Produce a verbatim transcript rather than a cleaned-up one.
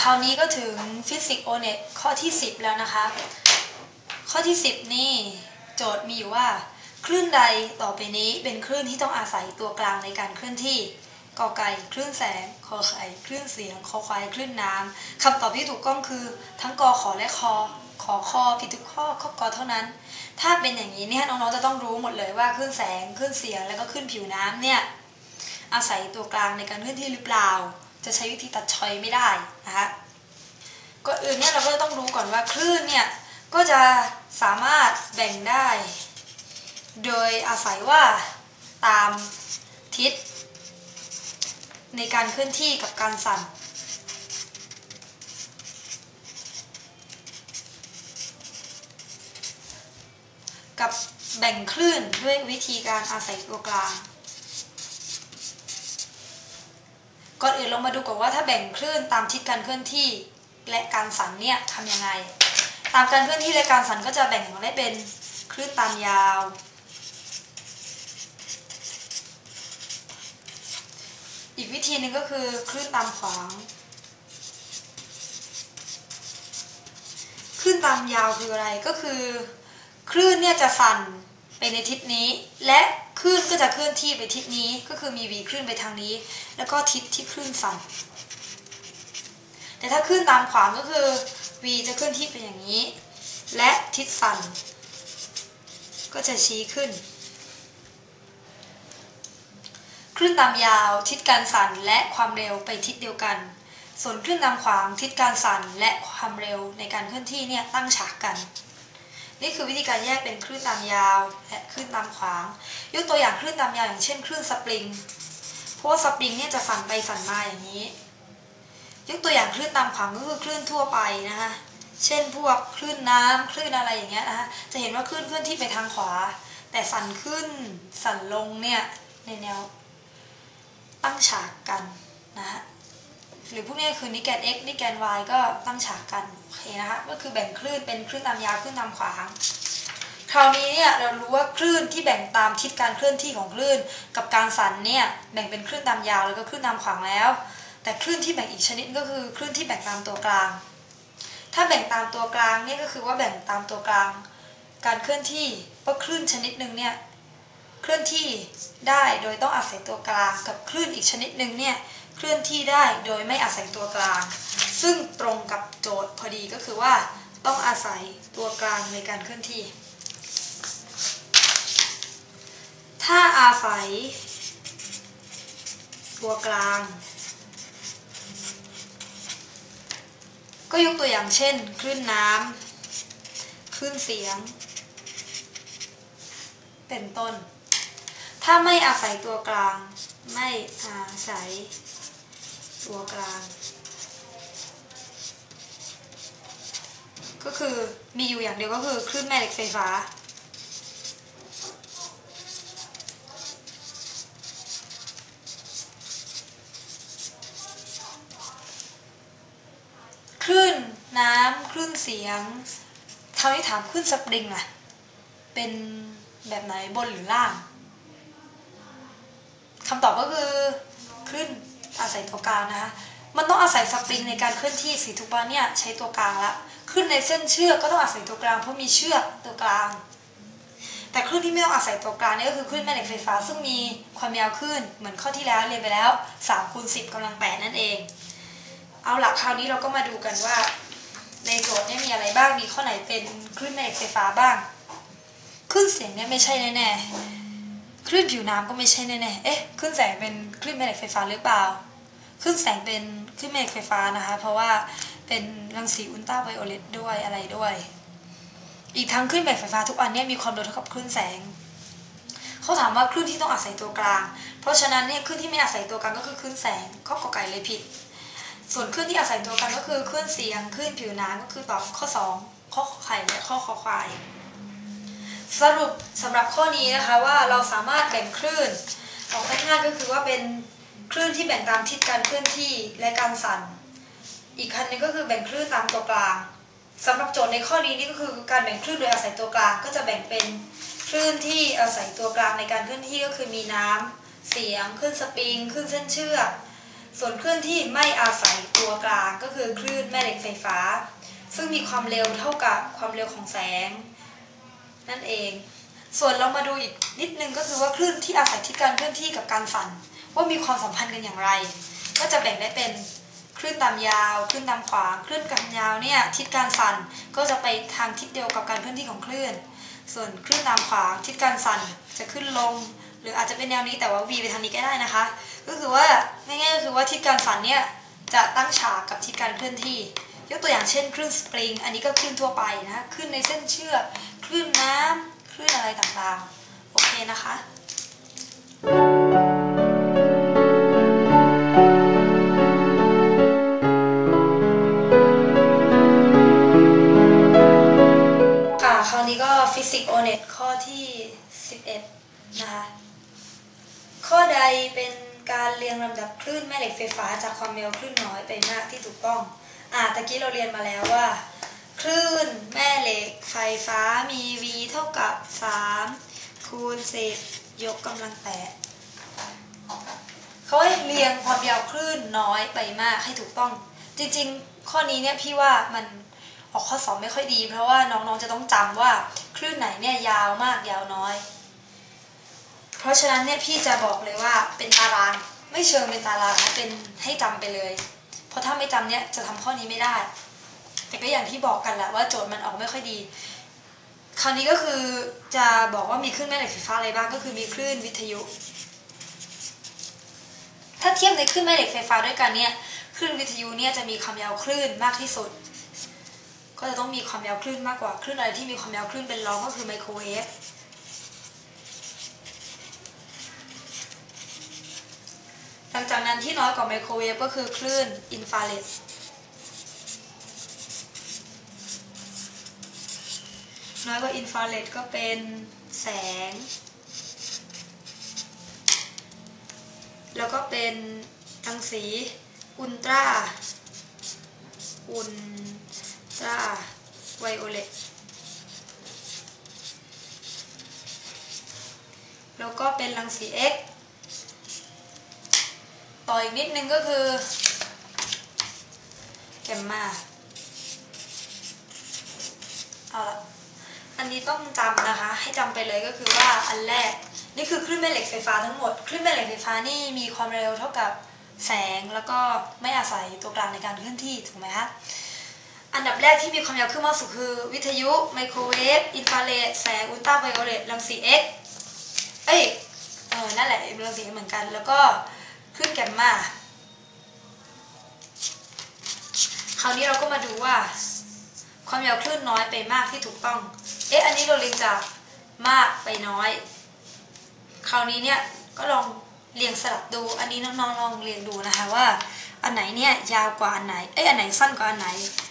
คราวนี้ก็ถึงฟิสิกส์โอเน็ตข้อที่สิบแล้วนะคะข้อที่สิบนี่โจทย์มีอยู่ว่าคลื่นใดต่อไปนี้เป็นคลื่นที่ต้องอาศัยตัวกลางในการเคลื่อนที่กอไก่คลื่นแสงขอไข่คลื่นเสียงขอควายคลื่นน้ำคำตอบที่ถูกต้องคือทั้งกอขอและคอขอคอผิดทุกข้อข้อกอเท่านั้นถ้าเป็นอย่างนี้เนี่ยน้องๆจะต้องรู้หมดเลยว่าคลื่นแสงคลื่นเสียงแล้วก็คลื่นผิวน้ำเนี่ยอาศัยตัวกลางในการเคลื่อนที่หรือเปล่าจะใช้วิธีตัดชอยไม่ได้นะคะก่อนอื่นเนี่ยเราก็ต้องรู้ก่อนว่าคลื่นเนี่ยก็จะสามารถแบ่งได้โดยอาศัยว่าตามทิศในการเคลื่อนที่กับการสั่นกับแบ่งคลื่นด้วยวิธีการอาศัยตัวกลางก่อนอื่นลองมาดูก่อนว่าถ้าแบ่งคลื่นตามทิศการเคลื่อนที่และการสั่นเนี่ยทำยังไงตามการเคลื่อนที่และการสั่นก็จะแบ่งออกได้เป็นคลื่นตามยาวอีกวิธีหนึ่งก็คือคลื่นตามขวางคลื่นตามยาวคืออะไรก็คือคลื่นเนี่ยจะสั่นไปในทิศนี้และคลื่นก็จะเคลื่อนที่ไปทิศนี้ก็คือมี v คลื่นไปทางนี้แล้วก็ทิศที่คลื่นสั่นแต่ถ้าคลื่นตามขวางก็คือ v จะเคลื่อนที่ไปอย่างนี้และทิศสั่นก็จะชี้ขึ้นคลื่นตามยาวทิศการสั่นและความเร็วไปทิศเดียวกันส่วนคลื่นตามขวางทิศการสั่นและความเร็วในการเคลื่อนที่เนี่ยตั้งฉากกันนี่คือวิธีการแยกเป็นคลื่นตามยาวและคลื่นตามขวางยกตัวอย่างคลื่นตามยาวอย่างเช่นคลื่นสปริงเพราะว่าสปริงเนี่ยจะสั่นไปสั่นมาอย่างนี้ยกตัวอย่างคลื่นตามขวางก็คือคลื่นทั่วไปนะคะเช่นพวกคลื่นน้ำคลื่นอะไรอย่างเงี้ยนะคะจะเห็นว่าคลื่นเคลื่อนที่ไปทางขวาแต่สั่นขึ้นสั่นลงเนี่ยในแนวตั้งฉากกันนะฮะหรือพวกนี้คือนิแกน x นิแกน y ก็ตั้งฉากกันโอเคนะคะก็คือแบ่งคลื่นเป็นคลื่นตามยาวคลื่นตามขวางคราวนี้เนี่ยเรารู้ว่าคลื่นที่แบ่งตามทิศการเคลื่อนที่ของคลื่นกับการสั่นเนี่ยแบ่งเป็นคลื่นตามยาวแล้วก็คลื่นตามขวางแล้วแต่คลื่นที่แบ่งอีกชนิดก็คือคลื่นที่แบ่งตามตัวกลางถ้าแบ่งตามตัวกลางเนี่ยก็คือว่าแบ่งตามตัวกลางการเคลื่อนที่เพราะคลื่นชนิดหนึ่งเนี่ยเคลื่อนที่ได้โดยต้องอาศัยตัวกลางกับคลื่นอีกชนิดหนึ่งเนี่ยเคลื่อนที่ได้โดยไม่อาศัยตัวกลางซึ่งตรงกับโจทย์พอดีก็คือว่าต้องอาศัยตัวกลางในการเคลื่อนที่ถ้าอาศัยตัวกลางก็ยกตัวอย่างเช่นคลื่นน้ำคลื่นเสียงเป็นต้นถ้าไม่อาศัยตัวกลางไม่อาศัยตัวกลางก็คือมีอยู่อย่างเดียวก็คือคลื่นแม่เหล็กไฟฟ้าคลื่นน้ำคลื่นเสียงคราวนี้ถามคลื่นสปริงล่ะเป็นแบบไหนบนหรือล่างคำตอบก็คือคลื่นอาศัยตัวกลางนะคะมันต้องอาศัยสปริงในการเคลื่อนที่สีทุกบ้านเนี่ยใช้ตัวกลางละคลื่นในเส้นเชือกก็ต้องอาศัยตัวกลางเพราะมีเชือกตัวกลางแต่คลื่นที่ไม่ต้องอาศัยตัวกลางนี่ก็คือคลื่นแม่เหล็กไฟฟ้าซึ่งมีความยาวคลื่นเหมือนข้อที่แล้วเรียนไปแล้วสามคูณสิบกำลังแปดนั่นเองเอาล่ะคราวนี้เราก็มาดูกันว่าในโจทย์เนี่ยมีอะไรบ้างมีข้อไหนเป็นคลื่นแม่เหล็กไฟฟ้าบ้างคลื่นเสียงเนี่ยไม่ใช่แน่ๆคลื่นผิวน้ำก็ไม่ใช่แน่ๆเอ๊ะคลื่นแสงเป็นคลื่นแม่เหล็กไฟฟ้าหรือเปล่าคลื่นแสงเป็นคลื่นแม่เหล็กไฟฟ้านะคะเพราะว่าเป็นรังสีอุลตราไวโอเลตด้วยอะไรด้วยอีกทั้งคลื่นแม่เหล็กไฟฟ้าทุกอันเนี่ยมีความเร็วเท่ากับคลื่นแสงเขาถามว่าคลื่นที่ต้องอาศัยตัวกลางเพราะฉะนั้นเนี่ยคลื่นที่ไม่อาศัยตัวกลางก็คือคลื่นแสงข้อกอไก่เลยผิดส่วนคลื่นที่อาศัยตัวกลางก็คือคลื่นเสียงคลื่นผิวน้ำก็คือตอบข้อสองข้อไข่และข้อคอควายสรุปสำหรับข้อนี้นะคะว่าเราสามารถแบ่งคลื่นออกง่ายๆก็คือว่าเป็นคลื่นที่แบ่งตามทิศการเคลื่อนที่และการสั่นอีกคันนึงก็คือแบ่งคลื่นตามตัวกลางสำหรับโจทย์ในข้อนี้นี่ก็คือการแบ่งคลื่นโดยอาศัยตัวกลางก็จะแบ่งเป็นคลื่นที่อาศัยตัวกลางในการเคลื่อนที่ก็คือมีน้ำเสียงคลื่นสปริงคลื่นเส้นเชือกส่วนคลื่นที่ไม่อาศัยตัวกลางก็คือคลื่นแม่เหล็กไฟฟ้าซึ่งมีความเร็วเท่ากับความเร็วของแสงนั่นเองส่วนเรามาดูอีกนิดนึงก็คือว่าคลื่นที่อาศัยทิศการเคลื่อนที่กับการสั่นว่ามีความสัมพันธ์กันอย่างไรก็จะแบ่งได้เป็นคลื่นตามยาวคลื่นตามขวางคลื่นตามยาวเนี่ยทิศการสั่นก็จะไปทางทิศเดียวกับการเคลื่อนที่ของคลื่นส่วนคลื่นตามขวางทิศการสั่นจะขึ้นลงหรืออาจจะเป็นแนวนี้แต่ว่า v ไปทางนี้ก็ได้นะคะก็คือว่าง่ายๆก็คือว่าทิศการสั่นเนี่ยจะตั้งฉากกับทิศการเคลื่อนที่ยกตัวอย่างเช่นคลื่นสปริงอันนี้ก็คลื่นทั่วไปนะคลื่นในเส้นเชือกคลื่นน้ำคลื่นอะไรต่างๆโอเคนะคะค่ะคราวนี้ก็ฟิสิกส์โอเน็ตข้อที่สิบเอ็ดนะคะข้อใดเป็นการเรียงลำดับคลื่นแม่เหล็กไฟฟ้าจากความเร็วคลื่นน้อยไปมากที่ถูกต้องอ่าตะกี้เราเรียนมาแล้วว่าคลื่นแม่เหล็กไฟฟ้ามี v เท่ากับสามคูณเศษยกกำลังแปดเขาให้เรียงความยาวคลื่นน้อยไปมากให้ถูกต้องจริงๆข้อนี้เนี่ยพี่ว่ามันออกข้อสอบไม่ค่อยดีเพราะว่าน้องๆจะต้องจำว่าคลื่นไหนเนี่ยยาวมากยาวน้อยเพราะฉะนั้นเนี่ยพี่จะบอกเลยว่าเป็นตารางไม่เชิงเป็นตารางนะเป็นให้จำไปเลยเพราะถ้าไม่จำเนี่ยจะทำข้อนี้ไม่ได้แต่ก็อย่างที่บอกกันแหละว่าโจทย์มันออกไม่ค่อยดีคราวนี้ก็คือจะบอกว่ามีคลื่นแม่เหล็กไฟฟ้าอะไรบ้างก็คือมีคลื่นวิทยุถ้าเทียบในคลื่นแม่เหล็กไฟฟ้าด้วยกันเนี่ยคลื่นวิทยุเนี่ยจะมีความยาวคลื่นมากที่สุดก็จะต้องมีความยาวคลื่นมากกว่าคลื่นอะไรที่มีความยาวคลื่นเป็นรองก็คือไมโครเวฟหลังจากนั้นที่น้อยกว่าไมโครเวฟก็คือคลื่นอินฟราเรดน้อยกว่าอินฟราเรดก็เป็นแสงแล้วก็เป็นรังสีอุลตราอุลตราไวโอเลตแล้วก็เป็นรังสี X ต่ออีกนิดนึงก็คือแกมมาเอาละอันนี้ต้องจำนะคะให้จำไปเลยก็คือว่าอันแรกนี่คือคลื่นแม่เหล็กไฟฟ้าทั้งหมดคลื่นแม่เหล็กไฟฟ้านี่มีความเร็วเท่ากับแสงแล้วก็ไม่อาศัยตัวกลางในการเคลื่อนที่ถูกไหมคะอันดับแรกที่มีความยาวคลื่นมากสุดคือวิทยุไมโครเวฟอินฟราเรดแสงอุลตราไวโอเลตรังสี X เอ้ยเออนั่นแหละรังสีเหมือนกันแล้วก็คลื่นแกมมาคราวนี้เราก็มาดูว่าความยาวคลื่นน้อยไปมากที่ถูกต้องเอ๊ะอันนี้เราเรียงจากมากไปน้อยคราวนี้เนี่ยก็ลองเรียงสลับดูอันนี้น้องๆลองเรียงดูนะคะว่าอันไหนเนี่ยยาวกว่าอันไหนเอ๊ะอันไหนสั้นกว่าอันไหน